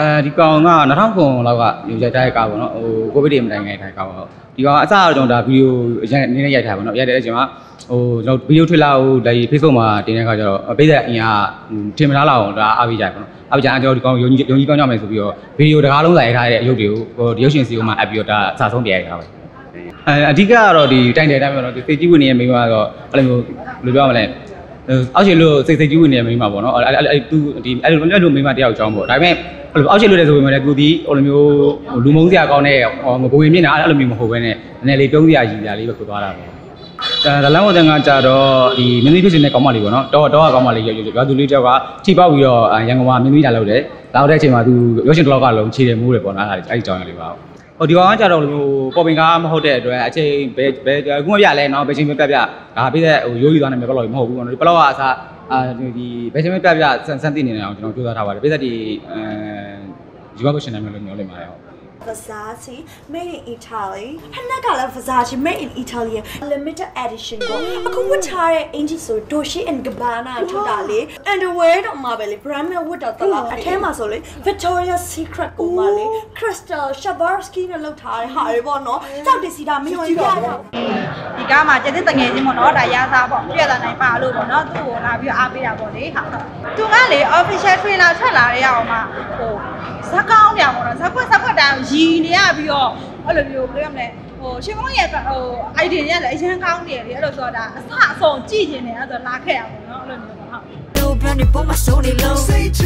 ဒီကောင်က2000လောက်ကရိုက်ထားတဲ့ကားပေါ့နော်ဟိုကိုဗစ်တွေမတိုင်ခင်ထိုင်ကားပေါ့ဒီကောင်ကအစတော့ကျွန်တော်ဒါဗီဒီယိုနည်းနည်းရိုက်ထားပါတော့ရိုက်တဲ့အချိန်မှာဟိုကျွန်တော်ဗီဒီယိုထွေလာဟိုဒါ Facebook မှာတင်တဲ့ခါကျတော့ပိတ်တဲ့အင်အားထင်မလားလောက်ဒါအားပေးကြတယ်ပေါ့နော်အားပေးကြကျွန်တော်ဒီကောင်ယုံကြည်ကောင်းကြမယ်ဆိုပြီးတော့ဗီဒီယိုတကားလုံးစာရိုက်ထားတဲ့အရုပ်တွေကိုဒီရုပ်ရှင်စီအိုမှာအပ်ပြီးတော့ဒါအစားဆုံးပြရိုက်ထားပါအဓိကကတော့ဒီတိုင်တယ်တိုင်းပေါ့နော်ဒီစိတ်ကြီးဝင်နေတဲ့မိန်းမကတော့အဲ့လိုမျိုးဘယ်လိုပြောမလဲအောက်ခြေလို့စိတ်ကြီးဝင်နေတဲ့မိန်းမပေါ့နော်အဲ့သူဒီအဲ့လိုမိန်းမတယောက်အကြောင်းပေါ့ဒါပေမဲ့အောက်ခြေလို့တဲ့ဆိုပေမဲ့လည်းသူဒီဟိုလိုမျိုးလူမုန်းစရာကောင်းတဲ့ဘဝင်မြင့်တာအဲ့လိုမျိုးမဟုတ်ဘဲနဲ့နည်းနည်းလေးပြုံးစရာကြီးစရာလေးပဲဖြစ်သွားတာပေါ့ဒါလမ်းပေါ်တန်ကကြတော့ဒီမင်းသမီးဖြစ်နေတဲ့ကောင်းမလေးပေါ့နော်တော့ကောင်းမလေးရွာသူလေးတယောက်ကထိပေါက်ပြီးတော့ရန်ကုန်မှာမင်းသမီးလာလုပ်တယ်လာတဲ့အချိန်မှာသူရုပ်ရှင်တစ်လောက်ကလုံးခြေတယ်မိုးတယ်ပေါ့နော်အဲ့ဒီကြောင်းရလေးပါဟိုဒီကောင်ကကြတော့လိုပေါ်ပင်ကားမဟုတ်တဲ့အတွက်အချိန်ဘယ်ခုမပြလဲနော်ဘယ်ချိန်မပြဒါပြီးတဲ့ဟိုရိုးယူသွားနိုင်မယ်ဘယ်လောက်မဟုတ်ဘူးပေါ့နော်ဒီဘယ်လောက်ကအစားဒီဘယ်ချိန်မပြစမ်းသိနေအောင်ကျွန်တော်ကြိုးစားထားပါတယ်ပြည်သက်ဒီဒီဘက်ကိုရှင်းနိုင်မယ်လို့ပြောလိမ့်ပါတယ် Versace made in Italy ဟနက်ကလည်း Versace made in Italy limited edition ကိုအခုဝတ်ထားတဲ့အင်ဂျီဆို Dolce & Gabbana ထုတ်တာလေ underwear တော့မှာပဲလေ brand နဲ့ဝတ်တော့တလားအထဲမှာဆိုလေ Victoria's Secret ကိုမှာလေ Crystal Swarovski နဲ့လုပ်ထားတဲ့ဟာတွေပေါ့နော်ကြောက်တစီတာမင်းကြည့်တော့ဒီကားမှာကျတဲ့တငယ်ချင်းပေါ့နော်ဒါရစားပေါ့ပြည့်လာနိုင်ပါလို့ပေါ့နော်သူ့ကိုလာပြီးအားပေးတာပေါ့လေဟာသူကလေ official trailer ထွက်လာတဲ့အောင်မှာဟိုဇက်ကောင်းနေပေါ့နော်ဇက်ခွက်တိုင်းရီနေရပြီးတော့အဲ့လိုမျိုးပြောရမလဲဟိုရှင်မောင်ရဲ့ဟို idea ရလည်းအရင်ကောင်းနေတယ်လေအဲ့လိုဆိုတာအစအဆုံးကြည့်နေတယ်အဲ့ဒါလာခဲ့ရပါတော့အဲ့လိုမျိုးပေါ့ဟုတ် brand ပေါ်မှာဆိုနေလို့ say G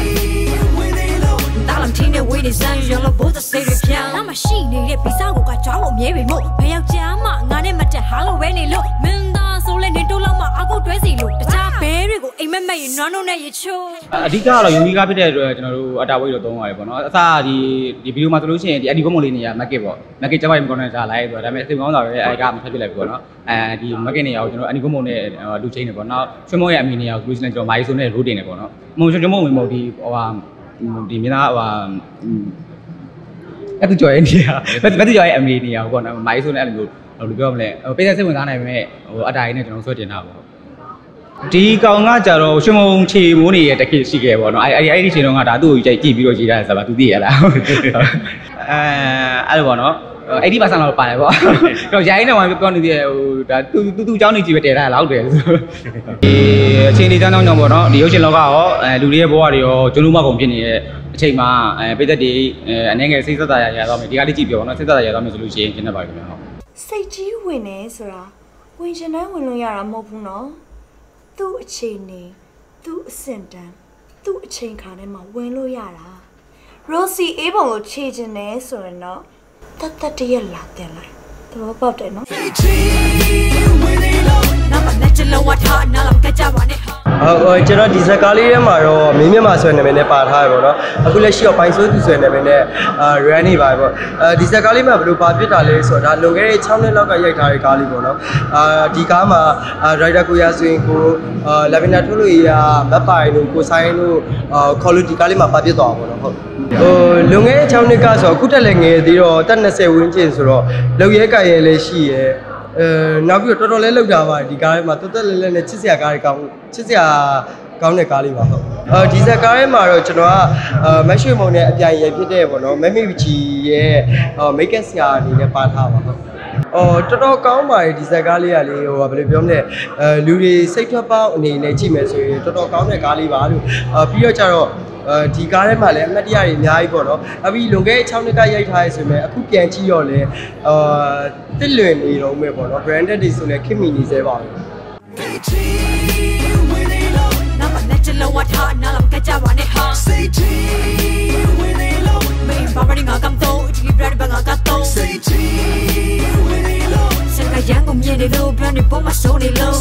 when they low တာလမ်တင်းနဲ့ဝေးနေစမ်းရောလို့ဘောသက်စိတ်ရပြောင်းငါမရှိနေတဲ့ပိစာကိုကကြောင်းလို့မြဲပြီမို့ဘယ်ယောက်ျားမှငါနဲ့မတက်ဟာလို့ပဲနေလို့မင်းသားဆိုလဲနေတိုးလောက်မှအကုတ်တွဲစီလို့တခြားဘဲတွေကိုအိမ်မက်မက်ရနွားနုံနဲ့ရချိုးအဓိကတော့ယူနီကားဖြစ်တဲ့အတွက်ကျွန်တော်တို့အတာဝိတ်တော့သုံးရတယ်ပေါ့နော်အစားဒီဗီဒီယိုမှာဆိုလို့ရှိရင်ဒီအဒီဘုံမလေးနေရမက်ကစ်ပေါ့မက်ကစ်ကျပိုင်မကောင်းတဲ့ကြားလိုက်ဆိုတော့ဒါပေမဲ့အသိကောင်းတာပဲအဲဒီကမထပ်ပြလိုက်ပြီပေါ့နော်ဒီမက်ကစ်နေရအောင်ကျွန်တော်အဒီဘုံမနဲ့လူချင်းနေပေါ့နော်ချွေးမောရဲ့အမီနေရအောင်လို့ရှိရင်ကျွန်တော်မိုင်းဆိုနဲ့ရိုးတင်နေပေါ့နော်မုံချွေးမောဝင်မဟုတ်ဒီဟိုဟာဒီမြင်းသားဟိုဟာအဲ့သူကြော်ရဲ့နေရဘယ်သူကြော်ရဲ့အမီနေရအောင်ပေါ့နော်မိုင်းဆိုနဲ့အဲ့လိုမျိုးဘယ်လိုပြောမလဲပိတ်သက်စိတ်ဝင်စားနိုင်ပေမဲ့ဟိုအတားရင်းနဲ့ကျွန်တော်ဆွဲတင်တာပေါ့ဒီကောင်ကကြတော့ရွှေမုံချေမိုးနေရဲ့တခိရှိခဲ့ပေါ့နော်အဲ့ဒီချိန်တုန်းကဒါသူ့ကိုကြိုက်ကြည့်ပြီးတော့ရေးထားတယ်ဆိုတာသူသိရလားအဲ့လိုပေါ့နော်80%လောက်ပါတယ်ပေါ့တော့ရိုင်းနေမှပြောနေသေးတယ်ဟိုဒါသူ့အကြောင်းနေကြည့်ပဲတည်ထားလောက်တယ်ဆိုဒီအချိန်လေးကြောင်းကြောင်းပေါ့နော်ဒီရုပ်ရှင်လောကရောလူတွေရဲ့ဘဝတွေရောကျွန်းလူမကုန်ဖြစ်နေတဲ့အချိန်မှာပိသက်တွေအနေငယ်စိတ်သက်သာရသွားမယ်ဒီကလေးကြည့်ပြောနော်စိတ်သက်သာရသွားမယ်ဆိုလို့ရှိရင်ကျင်းနေပါလိမ့်မယ်ဟုတ်စိတ်ကြီးဝင်နေဆိုတာဝင်ချင်တိုင်းဝင်လို့ရတာမဟုတ်ဘူးနော်သူ့အချိန်နေသူ့အဆင့်တန်းသူ့အချိန်ခါထဲမှာဝင်လို့ရတာ Rosie အေးပုံကိုခြေချင်တယ်ဆိုရင်တော့တတရလာတယ်လိုက်သဘောပေါက်တယ်နော်ကျွန်တော်ဒီဇက်ကားလေးထဲမှာတော့မင်းမြတ်မှာဆွဲနေမယ်နဲ့ပါထားရပေါ့နော်အခုလက်ရှိတော့ပိုင်းဆိုးသူဆွဲနေမယ်နဲ့run နေပါပေါ့ဒီဇက်ကားလေးမှာဘယ်လိုပါပြစ်တာလဲဆိုတော့ဒါလွန်ခဲ့တဲ့6နှစ်လောက်ကရိုက်ထားတဲ့ကားလေးပေါ့နော်ဒီကားမှာရိုက်တာကိုရဆိုရင်ကိုလာဗင်နာထုတ်လို့ရမတ်ပိုင်တို့ကိုဆိုင်တို့ခေါ်လို့ဒီကားလေးမှာပါပြစ်သွားပါပေါ့နော်ဟုတ်လွန်ခဲ့တဲ့6နှစ်ကဆိုအခုတက်လည်းငယ်သေးတော့တက်20ဝန်းကျင်ဆိုတော့လောက်ရဲကြရဲလည်းရှိရဲနောက်ပြီးတော့တော်တော်လေးလောက်တာပါဒီကားထဲမှာတော်တော်လေးလေးနဲ့ချစ်စရာကားတွေကောင်းချစ်စရာကောင်းတဲ့ကားလေးပါဟုတ်ဒီဇက်ကားထဲမှာတော့ကျွန်တော်ကမက်ရွှေမုံနဲ့အပြိုင်ရဖြစ်တဲ့ပေါ့နော်မမေချီရဲ့မိတ်ကက်ဆရာအနေနဲ့ပါထားပါဟုတ်တော်တော်ကောင်းပါတယ်ဒီဇက်ကားလေးကလေဟိုဘယ်လိုပြောမလဲလူတွေစိတ်ထွက်ပေါက်အနေနဲ့ကြည့်မယ်ဆိုရင်တော်တော်ကောင်းတဲ့ကားလေးပါလို့ပြီးတော့ကျတော့ဒီကားထဲမှာလည်းအမှတ်တရတွေအများကြီးပေါ့နော်အပြီးလွန်ခဲ့တဲ့6နှစ်ကရိုက်ထားရဆိုရင်အခုပြန်ကြည့်တော့လေတစ်လွင်နေတော့မယ်ပေါ့နော် branded တွေဆိုလည်းခင်မီနေသေးပါဘူးရန်ကုန်မြေနေလို့ brand ပေါ်မှာဆိုနေလို့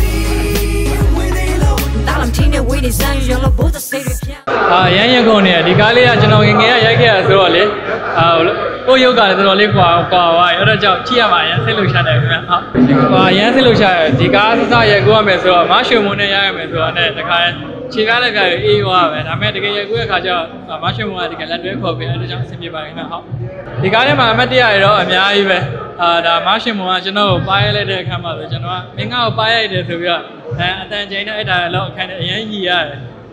တာလမ်တင်းနဲ့ဝေးနေစမ်းရောလို့ဘောသက်စိတ်ရပြောရန်ရကုန်နေဒီကားလေးကကျွန်တော်ငငယ်ကရိုက်ခဲ့ရဆိုတော့လေကိုရုပ်ကလည်းတော်တော်လေးကွာသွားအဲ့တော့ကြောင့်ကြည့်ရမှာရန်စိတ်လှုပ်ရှားတယ်ခင်ဗျဟုတ်ရန်စိတ်လှုပ်ရှားဒီကားစစရိုက်ကိုရမယ်ဆိုတော့မရွှေမုံနဲ့ရိုက်ရမယ်ဆိုတော့နဲ့တခါခြေကားလည်းကြအေးသွားပဲဒါပေမဲ့တကယ်ရိုက်ကိုရခါကျတော့မရွှေမုံကတကယ်လက်တွဲခေါ်ပြီးအဲ့ဒါကြောင့်အဆင်ပြေပါခင်ဗျဟုတ်ဒီကားထဲမှာအမတ်တရရတော့အများကြီးပဲဒါမရွှေမုံကကျွန်တော်ကိုပါရိုက်လိုက်တဲ့အခါမှာဆိုကျွန်တော်ကမင်းငါ့ကိုပါရိုက်တယ်ဆိုပြီးတော့အတန်ချိန်နဲ့အဲ့ဒါလောက်အခန်းနဲ့အရင်ကြီးရတယ်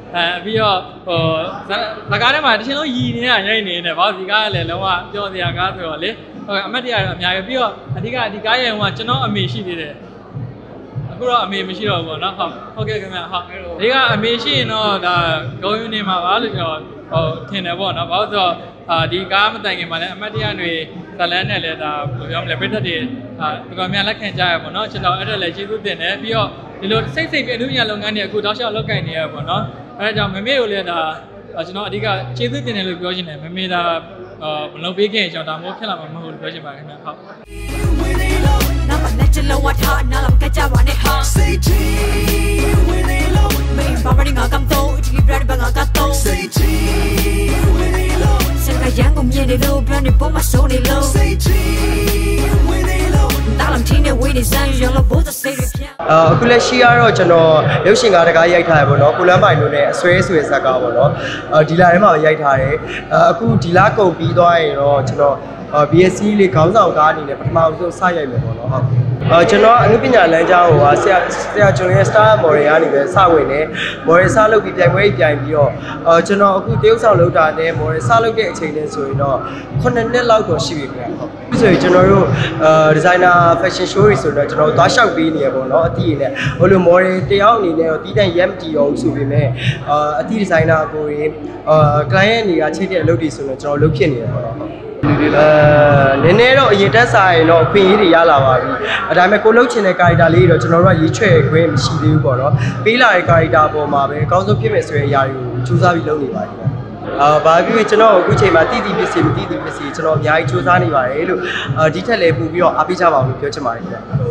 ပြီးတော့ဇကားထဲမှာတစ်ချိန်လုံးရည်နေတာရိုက်နေတယ်ဘာလို့ဒီကားကလည်းလုံးဝပြောစရာကားဆိုတော့လေအမတ်တရားတော့အများကြီးပြီးတော့အဓိကဒီကားရဲ့ဟိုကကျွန်တော်အမေရှိသေးတယ်အခုတော့အမေမရှိတော့ဘူးပေါ့နော်ဟုတ်ကဲ့ခင်ဗျဟုတ်ဒီကအမေရှိရင်တော့ဒါဂုံယူနေမှာပါလို့ကျွန်တော်ထင်တယ်ပေါ့နော်ဘာလို့ဆိုတော့ဒီကားမတိုင်ခင်မှာလည်းအမတ်တရားတွေဇလန်းနဲ့လည်းဒါဘယ်လိုပြောမလဲပြည်သက်တွေတော်တော်များလက်ခံကြရပေါ့နော်ကျွန်တော်အဲ့ဒါလည်းကျေးဇူးတင်တယ်ပြီးတော့ဒီလိုစိတ်ပြအမှုညာလုပ်ငန်းတွေအခုတောက်လျှောက်လုပ်ကိုင်နေရပေါ့နော်အဲဒါကြောင့်မမေကိုလည်းဒါကျွန်တော်အဓိကကျေးဇူးတင်တယ်လို့ပြောချင်တယ်မမေဒါမလုပ်ပေးခင်ကျွန်တော်ဒါမျိုးဖြစ်လာမှာမဟုတ်ဘူးပြောချင်ပါခင်ဗျဟုတ်နာမနဲ့ချလောဝါထားနာလမ်ကကြပါနဲ့ဟာစိတ်ကြီးဝင်နေလို့မေဘာမင်းငါကမ်တော့ဒီဘရန်ဘာငါကတော့စိတ်ကြီးဝင်နေလို့စကရန်ကိုမြင်နေလို့ဘရန်တွေပေါ်မှာစိုးနေလို့စိတ်ကြီးဝင်နေလို့နာလမ်ချင်းနဲ့ဝေးနေစမ်းရောလို့ဘိုးသစိတ်တွေပြအခုလက်ရှိကတော့ကျွန်တော်ရုပ်ရှင်ကားတကားရိုက်ထားရပေါ့နော်ကိုလမ်းပိုင်တို့နဲ့အဆွဲဇက်ကားပေါ့နော်ဒီလထဲမှာရိုက်ထားတယ်အခုဒီလကုန်ပြီးသွားရင်တော့ကျွန်တော်BSC လေးခေါင်းဆောင်ကားအနေနဲ့ပထမဆုံးစရိုက်မယ်ပေါ့နော်ဟုတ်ကျွန်တော်အနုပညာလမ်းကြောင်းဟိုဆရာကျွန်တော်ရဲ့ Star Model ကနေပဲစဝင်နေ Model စလုပ်ပြီးပြိုင်ပွဲပြိုင်ပြီးတော့ကျွန်တော်အခုတရုတ်ဆောင်လုပ်တာနဲ့ Model စလုပ်တဲ့အချိန်နဲ့ဆိုရင်တော့9နှစ်လောက်တော့ရှိပြီခင်ဗျဟုတ်ပြီးဆိုရင်ကျွန်တော်တို့designer fashion show တွေဆိုတော့ကျွန်တော်သွားလျှောက်ပေးနေရပေါ့နော်အတီးရနဲ့ဟိုလို Model တယောက်အနေနဲ့တော့တီးတန့်ရက်မတီရောဆိုပေမဲ့အတီး designer ကိုရင်client တွေကချိတ်တဲ့အလုပ်တွေဆိုတော့ကျွန်တော်လုပ်ဖြစ်နေတယ်ပေါ့နော်နည်းနည်းတော့အရင်တက်စားရင်တော့ခွင့်ရေးတွေရလာပါပြီ။ဒါပေမဲ့ကိုလှုပ်ချင်တဲ့ character လေးတွေတော့ကျွန်တော်တို့ကရေးချဲ့ခွင့်မရှိသေးဘူးပေါ့နော်။ပေးလာတဲ့ character ပေါ်မှာပဲအကောင်းဆုံးဖြစ်မယ်ဆိုတဲ့အရာတွေကိုစူးစမ်းပြီးလုပ်နေပါတယ်။ဘာဖြစ်ကျွန်တော်အခုချိန်မှာတည်တည်ဖြစ်စီမတည်တည်ဖြစ်စီကျွန်တော်အများကြီးစူးစမ်းနေပါတယ်လို့ဒီထက်လည်းပို့ပြီးတော့အားပေးကြပါအောင်လို့ပြောချင်ပါတယ်ခင်ဗျာ။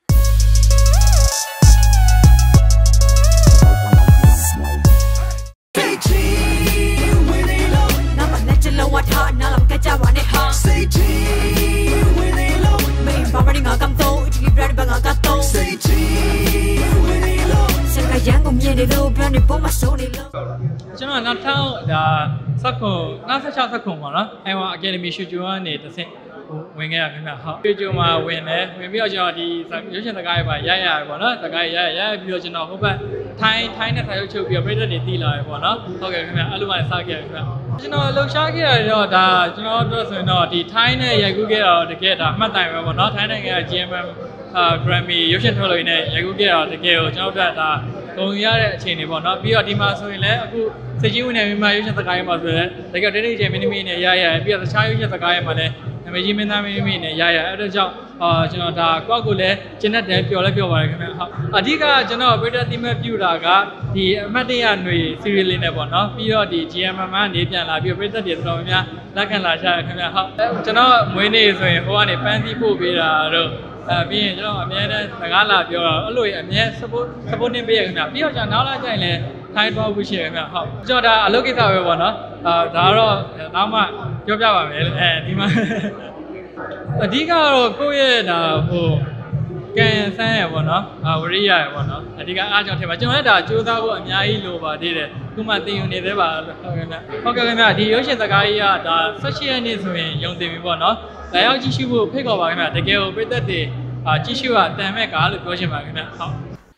ကျွန်တော်နောက်ထောင်ဒါစက်ခုနောက်ဆက်6စက်ခုပေါ့နော်အဲဟို Academy ရှူဂျူကနေတစ်ဆင့်ဝင်ခဲ့ရခင်ဗျဟုတ်ရှူဂျူမှာဝင်ပြီးတော့ကျွန်တော်ဒီရုပ်ရှင်စကားတွေပါရရပေါ့နော်စကားရပြီးတော့ကျွန်တော်ဟိုဘက်ထိုင်းနဲ့စာရုပ်ချုပ်ပြီးတော့ပြည်သက်တွေတည်လာရပေါ့နော်ဟုတ်ကဲ့ခင်ဗျအဲ့လိုမှစခဲ့ရခင်ဗျကျွန်တော်လှူရှားခဲ့ရတော့ဒါကျွန်တော်တို့ဆိုရင်တော့ဒီထိုင်းနဲ့ရိုက်ကူးခဲ့တော့တကယ်ဒါအမှတ်တိုင်ပဲပေါ့နော်ထိုင်းနိုင်ငံက GMM Grammy ရုပ်ရှင်ထုတ်လို့ရင်းနဲ့ရိုက်ကူးခဲ့တော့တကယ်ကိုကျွန်တော်တို့ကဒါဂုဏ်ရတဲ့အခြေအနေပေါ့နော်ပြီးတော့ဒီမှာဆိုရင်လည်းအခုစိတ်ကြီးဝင်နေမိမရုပ်ရှင်စကားရမှာဆိုရင်တကယ်တိတ်ကျမင်းသမီးနဲ့ရပြီးတော့တခြားရုပ်ရှင်စကားရမှာလည်းနာမည်ကြီးမင်းသားမင်းသမီးနဲ့အဲ့ဒါကြောင့်ကျွန်တော်ဒါကောက်ကိုလည်းကျင်းတဲ့ပျော်လည်းပျော်ပါတယ်ခင်ဗျဟုတ်အဓိကကျွန်တော်ပြည်သက်တိမဲ့ပြူတာကဒီအမတ်တရຫນွေ serial လေးနဲ့ပေါ့နော်ပြီးတော့ဒီ GMM ကနေပြန်လာပြီးပြည်သက်တွေတော်တော်များလက်ခံလာကြရခင်ဗျဟုတ်ကျွန်တော်မွေးနေ့ဆိုရင်ဟိုကနေပန်းသီးပို့ပေးတာတော့ပြီးရင်ကျွန်တော်အများနဲ့စကားလာပြောတော့အဲ့လိုအများ support နေပေးရခင်ဗျပြီးတော့ကျွန်တော်နောက်လာကြရင်လည်းထိုင်းသွားဖို့ရှိရခင်ဗျဟုတ်ကျွန်တော်ဒါအလုပ်ကိစ္စပဲပေါ့နော်ဒါတော့နောက်မှပြောပြပါမယ်ဒီမှာအဓိကတော့ကိုယ့်ရဲ့ဒါဟိုကန်ဆန်းရပေါ့နော်ဝရိယရပေါ့နော်အဓိကအားကြောင့်ထင်ပါကျွန်တော်လည်းဒါစူးစမ်းဖို့အများကြီးလိုပါသေးတယ်ခုမှသင်ယူနေသေးပါဟုတ်ကဲ့ခင်ဗျဒီရုပ်ရှင်စကားကြီးကဒါ16ရက်နေ့ဆိုရင်ရုံတင်ပြီပေါ့နော်လာရောက်ကြည့်ရှုဖို့ဖိတ်ခေါ်ပါခင်ဗျတကယ်ကိုပြည်သက်တွေကြည့်ရှုရတန်မဲ့ကားလို့ပြောချင်ပါခင်ဗျဟုတ်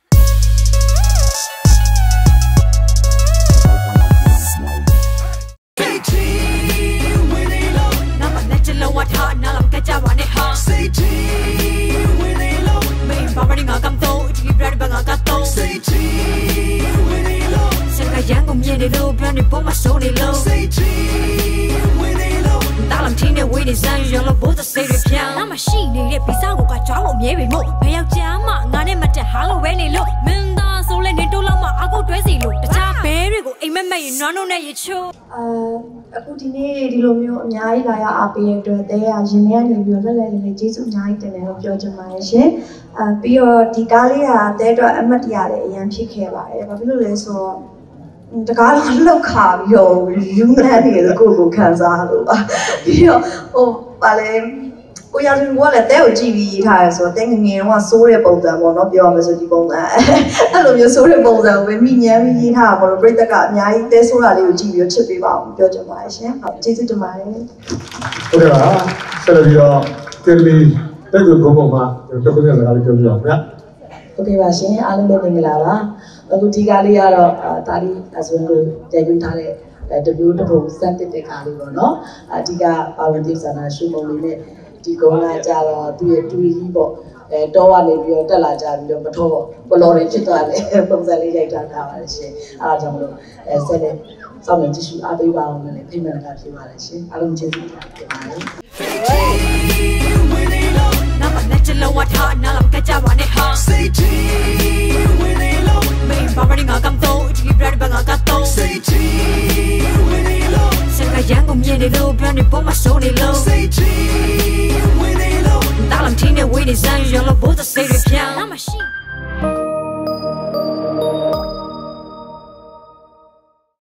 လောဝါထားနာလမ်ကကြပါနဲ့ဟာစိတ်ကြီးဝင်နေလို့မေဘာမင်းငါကမ်တော့ဒီဘရန်ဘာငါကတော့စိတ်ကြီးဝင်နေလို့စကရန်ကိုမြင်နေလို့ဘရန်တွေပေါ်မှာစိုးနေလို့စိတ်ကြီးဝင်နေလို့နာလမ်ချင်းနဲ့ဝေးနေစမ်းရောလို့ဘိုးသစိတ်တွေပြားမရှိနေတဲ့ဗီဇကိုကကြောင်းလို့မြဲပေမို့ဘယ်ယောက်ျားမှငါနဲ့မတက်ဟာလို့ပဲနေလို့မင်းသားဆိုလဲနေတိုးလောက်မှအကုတ်တွဲစီလို့တခြားဘဲတွေကိုအိမ်မက်မက်ရနွားနှုတ်နဲ့ရချိုးအခုဒီနေ့ဒီလိုမျိုးအများကြီးလာရအားပေးရတဲ့တဲရရင်ထဲကနေပြီးတော့လက်လေးကျေးဇူးအများကြီးတင်တယ်လို့ပြောချင်ပါတယ်ရှင်ပြီးတော့ဒီကားလေးကတဲအတွက်အမှတ်တရလည်းအရင်ဖြစ်ခဲ့ပါတယ်ဘာဖြစ်လို့လဲဆိုတော့တကားတော့လောက်ခါပြီးတော့ယူနန်းနေလို့ကိုခံစားလို့ပါပြီးတော့ဟိုပါလေကိုရသူကလည်းတဲကိုကြည့်ပြီးရေးထားရဆိုတော့တဲငငယ်တော့စိုးတဲ့ပုံစံပေါ့နော်ပြောရမယ်ဆိုဒီပုံစံအဲ့လိုမျိုးစိုးတဲ့ပုံစံကိုပဲမိညမ်းပြီးရေးထားတာပေါ့လို့ပြိတ္တကအများကြီးတဲစိုးတာလေးကိုကြည့်ပြီးတော့ချစ်ပေးပါအောင်ပြောချင်ပါတယ်ရှင်ဟုတ်ကျေးဇူးတင်ပါတယ်ဟုတ်ကဲ့ပါဆက်လက်ပြီးတော့တယ်လီတက်ကိုဘုံဘုံမှာပြောပြရစကားလေးပြောပြအောင်ဗျာဟုတ်ကဲ့ပါရှင်အားလုံးပဲမင်္ဂလာပါအခုဒီကားလေးကတော့ဒါလေးအစွမ်းကိုရိုက်ပေးထားတဲ့တမျိုးတစ်ပုံစက်တက်တဲ့ကားလေးပေါ့နော်အဓိကပါဝင်သည့်ဆန္ဒရှုပုံလေးနဲ့ဒီကုန်းကကြတော့သူ့ရဲ့တူကြီးပေါ့တောကနေပြီးတော့တက်လာကြပြီးတော့မထောဘလော်တွေဖြစ်သွားတယ်ပုံစံလေးရိုက်ထားပါတယ်ရှင်အားကြောင့်မလို့ဆက်လက်စောင့်နေကြည့်ရှုအားပေးပါအောင်လည်းဖိမှန်တာဖြစ်ပါတယ်ရှင်အားလုံးကျေးဇူးတင်ပါတယ်那么那只老瓦塔，那啷个家娃呢哈？没爸爸的我感动，这里边的把我感动。现在阳光面的路，不要你帮我手里路。大浪天的为你闪，让我不得谁的飘。那么心。